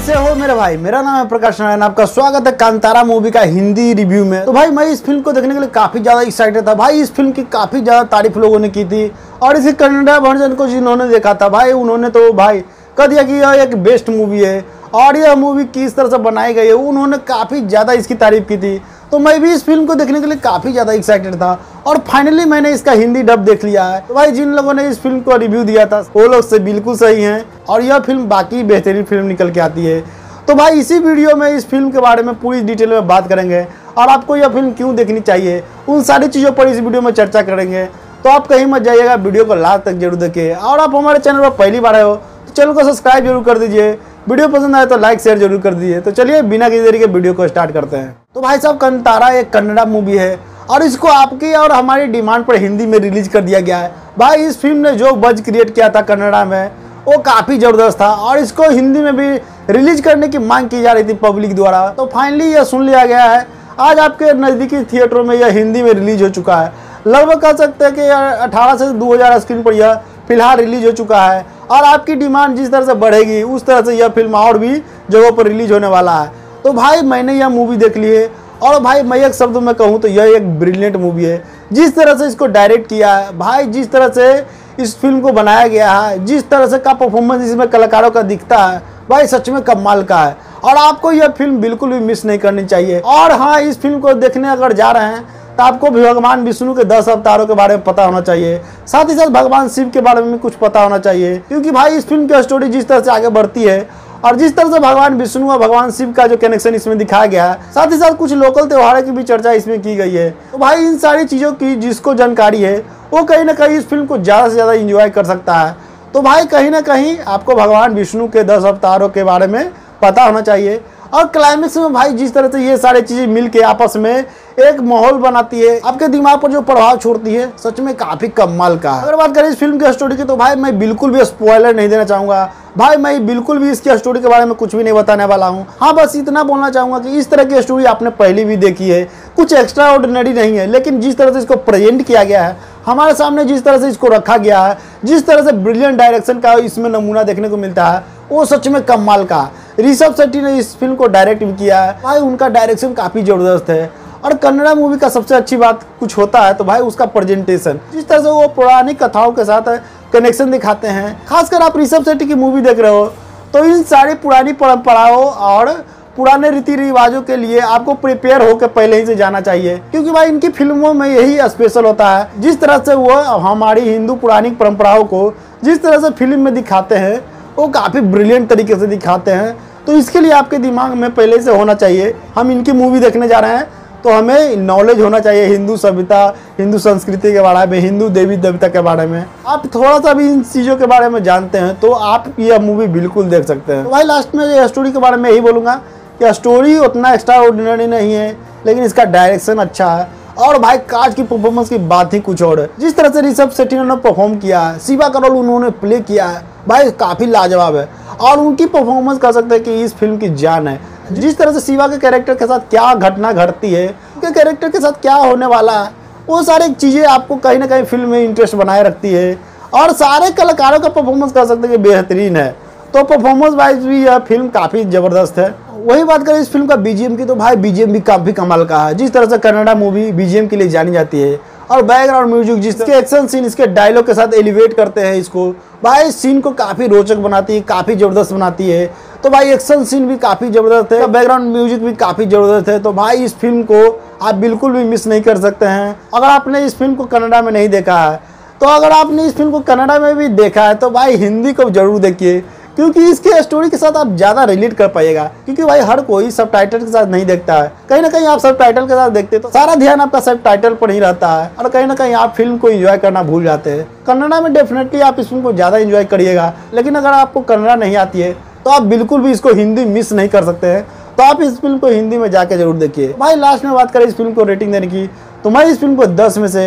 कैसे हो मेरे भाई। मेरा नाम है प्रकाश नारायण, आपका स्वागत है कांतारा मूवी का हिंदी रिव्यू में। तो भाई मैं इस फिल्म को देखने के लिए काफी ज्यादा एक्साइटेड था। भाई इस फिल्म की काफी ज्यादा तारीफ लोगों ने की थी और इसी कन्नड़ा वर्जन को जिन्होंने देखा था भाई उन्होंने तो भाई कह दिया कि यह एक बेस्ट मूवी है और यह मूवी किस तरह से बनाई गई है उन्होंने काफी ज्यादा इसकी तारीफ की थी। तो मैं भी इस फिल्म को देखने के लिए काफी ज्यादा एक्साइटेड था और फाइनली मैंने इसका हिंदी डब देख लिया है। तो भाई जिन लोगों ने इस फिल्म को रिव्यू दिया था वो लोग से बिल्कुल सही हैं और यह फिल्म बाकी बेहतरीन फिल्म निकल के आती है। तो भाई इसी वीडियो में इस फिल्म के बारे में पूरी डिटेल में बात करेंगे और आपको यह फिल्म क्यों देखनी चाहिए उन सारी चीज़ों पर इस वीडियो में चर्चा करेंगे। तो आप कहीं मत जाइएगा, वीडियो को लास्ट तक जरूर देखिए और आप हमारे चैनल पर पहली बार आए हो तो चैनल को सब्सक्राइब जरूर कर दीजिए, वीडियो पसंद आए तो लाइक शेयर जरूर कर दीजिए। तो चलिए बिना किसी देरी के वीडियो को स्टार्ट करते हैं। तो भाई साहब कांतारा एक कन्नड़ा मूवी है और इसको आपकी और हमारी डिमांड पर हिंदी में रिलीज कर दिया गया है। भाई इस फिल्म ने जो बज क्रिएट किया था कन्नड़ा में वो काफ़ी ज़बरदस्त था और इसको हिंदी में भी रिलीज करने की मांग की जा रही थी पब्लिक द्वारा। तो फाइनली यह सुन लिया गया है, आज आपके नज़दीकी थिएटरों में यह हिंदी में रिलीज हो चुका है। लगभग कह सकते हैं कि 18 से 2000 स्क्रीन पर यह फिलहाल रिलीज हो चुका है और आपकी डिमांड जिस तरह से बढ़ेगी उस तरह से यह फिल्म और भी जगहों पर रिलीज होने वाला है। तो भाई मैंने यह मूवी देख ली है और भाई मैं एक शब्द में कहूँ तो यह एक ब्रिलियंट मूवी है। जिस तरह से इसको डायरेक्ट किया है भाई, जिस तरह से इस फिल्म को बनाया गया है, जिस तरह से का परफॉर्मेंस इसमें कलाकारों का दिखता है भाई सच में कमाल का है और आपको यह फिल्म बिल्कुल भी मिस नहीं करनी चाहिए। और हाँ, इस फिल्म को देखने अगर जा रहे हैं तो आपको भी भगवान विष्णु के 10 अवतारों के बारे में पता होना चाहिए, साथ ही साथ भगवान शिव के बारे में कुछ पता होना चाहिए क्योंकि भाई इस फिल्म की स्टोरी जिस तरह से आगे बढ़ती है और जिस तरह से भगवान विष्णु और भगवान शिव का जो कनेक्शन इसमें दिखाया गया है, साथ ही साथ कुछ लोकल त्योहारों की भी चर्चा इसमें की गई है। तो भाई इन सारी चीज़ों की जिसको जानकारी है वो कहीं ना कहीं इस फिल्म को ज़्यादा से ज़्यादा इंजॉय कर सकता है। तो भाई कहीं ना कहीं आपको भगवान विष्णु के 10 अवतारों के बारे में पता होना चाहिए और क्लाइमेक्स में भाई जिस तरह से ये सारी चीज़ें मिल के आपस में एक माहौल बनाती है, आपके दिमाग पर जो प्रभाव छोड़ती है सच में काफ़ी कमाल का है। अगर बात करें इस फिल्म की स्टोरी की तो भाई मैं बिल्कुल भी स्पॉइलर नहीं देना चाहूँगा। भाई मैं बिल्कुल भी इसकी स्टोरी के बारे में कुछ भी नहीं बताने वाला हूँ। हाँ बस इतना बोलना चाहूँगा कि इस तरह की स्टोरी आपने पहले भी देखी है, कुछ एक्स्ट्रा ऑर्डिनरी नहीं है, लेकिन जिस तरह से इसको प्रेजेंट किया गया है हमारे सामने, जिस तरह से इसको रखा गया है, जिस तरह से ब्रिलियंट डायरेक्शन का इसमें नमूना देखने को मिलता है वो सच में कमाल का। ऋषभ शेट्टी ने इस फिल्म को डायरेक्ट भी किया है भाई, उनका डायरेक्शन काफ़ी ज़बरदस्त है। और कन्नड़ा मूवी का सबसे अच्छी बात कुछ होता है तो भाई उसका प्रेजेंटेशन, जिस तरह से वो पुरानी कथाओं के साथ कनेक्शन दिखाते हैं। खासकर आप ऋषभ शेट्टी की मूवी देख रहे हो तो इन सारी पुरानी परंपराओं और पुराने रीति रिवाजों के लिए आपको प्रिपेयर होकर पहले ही से जाना चाहिए क्योंकि भाई इनकी फिल्मों में यही स्पेशल होता है। जिस तरह से वो हमारी हिंदू पुरानी परंपराओं को जिस तरह से फिल्म में दिखाते हैं वो काफ़ी ब्रिलियंट तरीके से दिखाते हैं। तो इसके लिए आपके दिमाग में पहले से होना चाहिए हम इनकी मूवी देखने जा रहे हैं तो हमें नॉलेज होना चाहिए हिंदू सभ्यता, हिंदू संस्कृति के बारे में, हिंदू देवी देवता के बारे में। आप थोड़ा सा भी इन चीज़ों के बारे में जानते हैं तो आप यह मूवी बिल्कुल देख सकते हैं। तो भाई लास्ट में ये स्टोरी के बारे में यही बोलूँगा कि स्टोरी उतना एक्स्ट्रा ऑर्डिनरी नहीं है लेकिन इसका डायरेक्शन अच्छा है और भाई कास्ट की परफॉर्मेंस की बात ही कुछ और है। जिस तरह से ऋषभ शेट्टी ने परफॉर्म किया है, शिवा का रोल उन्होंने प्ले किया है भाई काफ़ी लाजवाब है और उनकी परफॉर्मेंस कह सकते हैं कि इस फिल्म की जान है। जिस तरह से शिवा के कैरेक्टर के साथ क्या घटना घटती है, उनके कैरेक्टर के साथ क्या होने वाला है, वो सारी चीज़ें आपको कहीं ना कहीं फिल्म में इंटरेस्ट बनाए रखती है और सारे कलाकारों का परफॉर्मेंस कह सकते हैं कि बेहतरीन है। तो परफॉर्मेंस वाइज भी यह फिल्म काफ़ी ज़बरदस्त है। वही बात करें इस फिल्म का बीजीएम की तो भाई बीजीएम भी काफ़ी कमाल का है। जिस तरह से कन्नड़ा मूवी बीजीएम के लिए जानी जाती है और बैकग्राउंड म्यूजिक जिसके एक्शन सीन इसके डायलॉग के साथ एलिवेट करते हैं इसको, भाई सीन को काफ़ी रोचक बनाती है, काफ़ी ज़बरदस्त बनाती है। तो भाई एक्शन सीन भी काफ़ी ज़बरदस्त है, बैकग्राउंड म्यूजिक भी काफ़ी ज़बरदस्त है। तो भाई इस फिल्म को आप बिल्कुल भी मिस नहीं कर सकते हैं। अगर आपने इस फिल्म को कन्नड़ा में नहीं देखा है तो अगर आपने इस फिल्म को कन्नड़ा में भी देखा है तो भाई हिंदी को जरूर देखिए क्योंकि इसके स्टोरी के साथ आप ज़्यादा रिलेट कर पाइएगा क्योंकि भाई हर कोई सबटाइटल के साथ नहीं देखता है। कहीं ना कहीं आप सबटाइटल के साथ देखते तो सारा ध्यान आपका सबटाइटल पर ही रहता है और कहीं ना कहीं आप फिल्म को एंजॉय करना भूल जाते हैं। कन्नड़ा में डेफिनेटली आप इस फिल्म को ज़्यादा एंजॉय करिएगा, लेकिन अगर आपको कन्नड़ा नहीं आती है तो आप बिल्कुल भी इसको हिंदी मिस नहीं कर सकते हैं। तो आप इस फिल्म को हिंदी में जाके जरूर देखिए। भाई लास्ट में बात करें इस फिल्म को रेटिंग देने की तो मैं इस फिल्म को 10 में से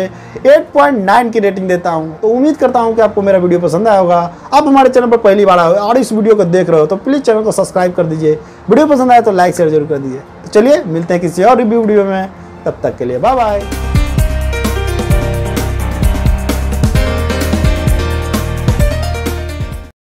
8.9 की रेटिंग देता हूं। तो उम्मीद करता हूं कि आपको मेरा वीडियो पसंद आया होगा। आप हमारे चैनल पर पहली बार आए और इस वीडियो को देख रहे हो तो प्लीज़ चैनल को सब्सक्राइब कर दीजिए, वीडियो पसंद आए तो लाइक शेयर जरूर कर दीजिए। तो चलिए मिलते हैं किसी और रिव्यू वीडियो में, तब तक के लिए बाय बाय।